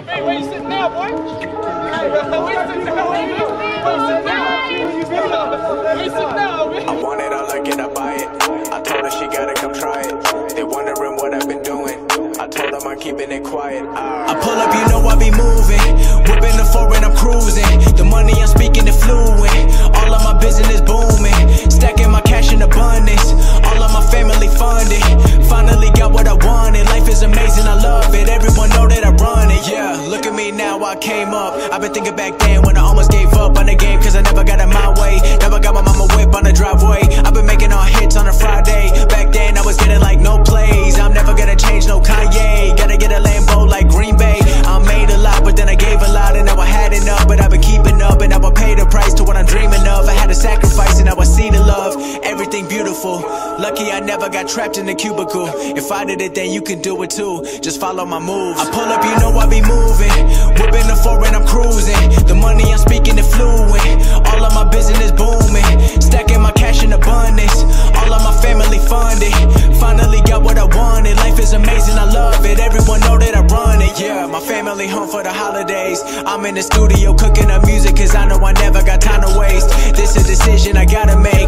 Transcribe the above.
Hey, where you sitting now, boy? Hey, where you sitting now? Where you sitting now, man? I want it all, I get, I buy it. I told her she gotta come try it. They wondering what I've been doing. I told them I'm keeping it quiet. I pull up, you know I be moving. Whipping the foreign, I'm cruising. The money I'm speaking is fluent. All of my business booming. Stacking my cash in abundance. All of my family funded. Finally got what I wanted. Life is amazing, I love it. Everyone know that I run it. Yeah, look at me now, I came up. I've been thinking back then when I almost gave up on the game, cause I never got it my way. Never got my mama whip on the driveway. I've been making all hits on a Friday. Back then I was getting like no plays. I'm never gonna change, no Kanye. Gotta get a Lambo like Green Bay. I made a lot, but then I gave a lot, and now I had enough. But I've been keeping up, and now I pay the price to what I'm dreaming of. I had to sacrifice, and now I see the love. Everything beautiful. Lucky I never got trapped in a cubicle. If I did it, then you can do it too. Just follow my moves. I pull up, you know I be moving. Whipping the foreign, I'm cruising. The money I'm speaking is fluent. All of my business booming. Stacking my cash in abundance. All of my family funded. Finally got what I wanted. Life is amazing, I love it. Everyone know that I run it. Yeah, my family home for the holidays. I'm in the studio cooking up music, cause I know I never got time to waste. This a decision I gotta make.